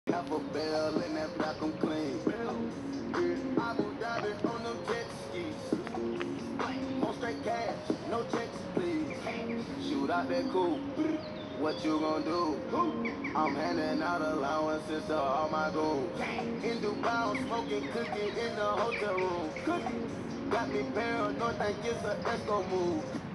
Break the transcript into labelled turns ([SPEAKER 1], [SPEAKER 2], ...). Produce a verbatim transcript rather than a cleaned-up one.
[SPEAKER 1] Half a bell and that black I'm clean. Abu Dhabi on them jet skis. On straight cash, no checks, please. Shoot out that coupe. What you gon' do? I'm handing out allowances to all my goons. In Dubai, I'm smoking cookie in the hotel room. Got me paranoid, think it's a Esco move.